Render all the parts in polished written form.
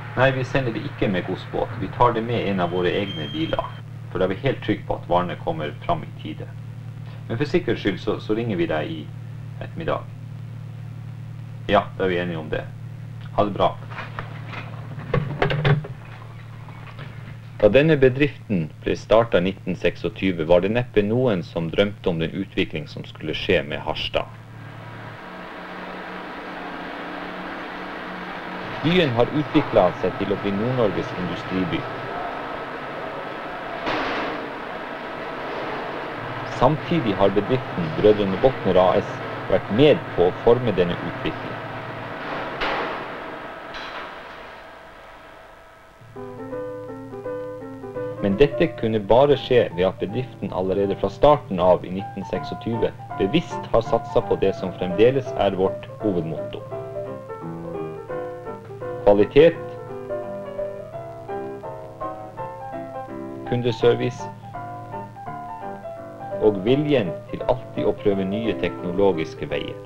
Nei, vi sender det ikke med godsbåt. Vi tar det med en av våre egne biler. For da er vi helt trygge på at varene kommer fram i tide. Men for sikkerhets skyld så ringer vi deg i ettermiddag. Ja, da er vi enige om det. Ha det bra. Da denne bedriften ble startet i 1926, var det neppe noen som drømte om den utvikling som skulle skje med Harstad. Byen har utviklet seg til å bli Nord-Norges industriby. Samtidig har bedriften Brødrene Botner AS vært med på å forme denne utviklingen. Men dette kunne bare skje ved at bedriften allerede fra starten av i 1926 bevisst har satset på det som fremdeles er vårt hovedmotto. Kvalitet, kundeservice og viljen til alltid å prøve nye teknologiske veier.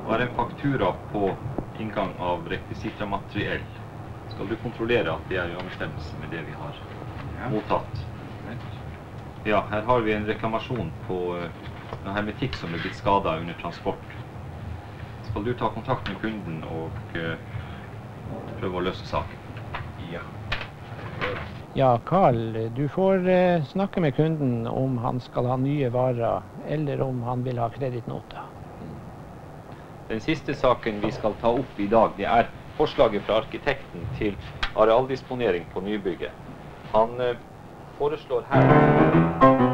og er en faktura på inngang av rekvisitamateriell. Skal du kontrollere at det er i overensstemmelse med det vi har mottatt? Ja, her har vi en reklamasjon på en hermetikk som er blitt skadet under transport. Skal du ta kontakt med kunden og prøve å løse saken? Ja. Ja, Carl, du får snakke med kunden om han skal ha nye varer, eller om han vil ha kredittnoter. Den siste saken vi skal ta opp i dag, det er forslaget fra arkitekten til arealdisponering på nybygget. Han foreslår her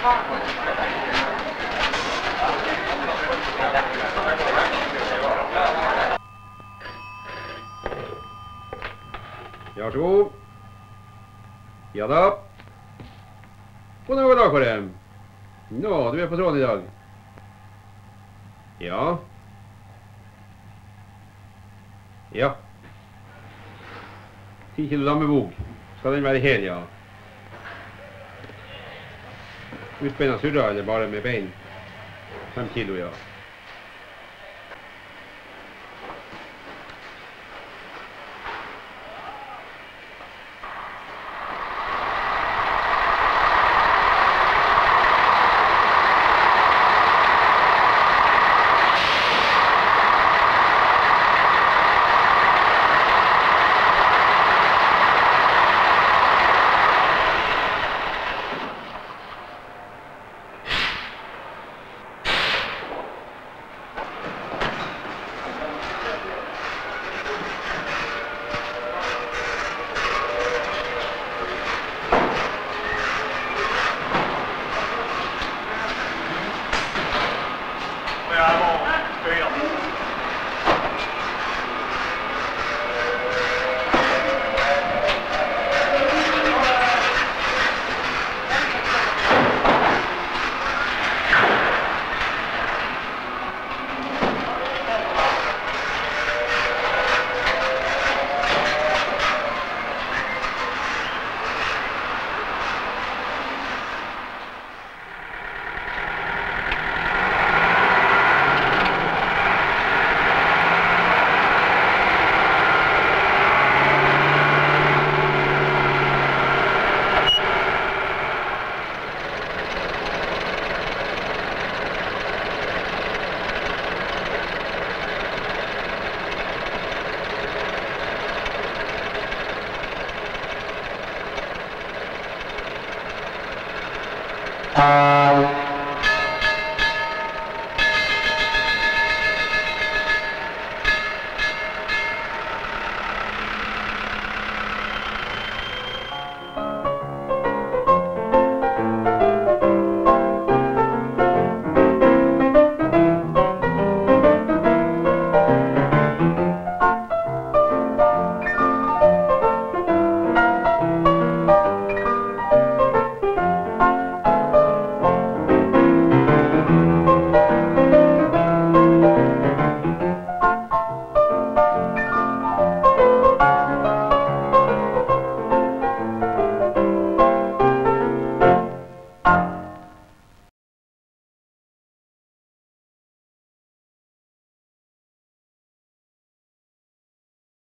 Ja, så god. Ja da. God dag, Kåre. Nå, du er på tråden i dag. Ja. Ja. 10 kilo lammebog. Skal den være hel, ja? Utbeina surra, eller bare med bein? 5 kilo, ja.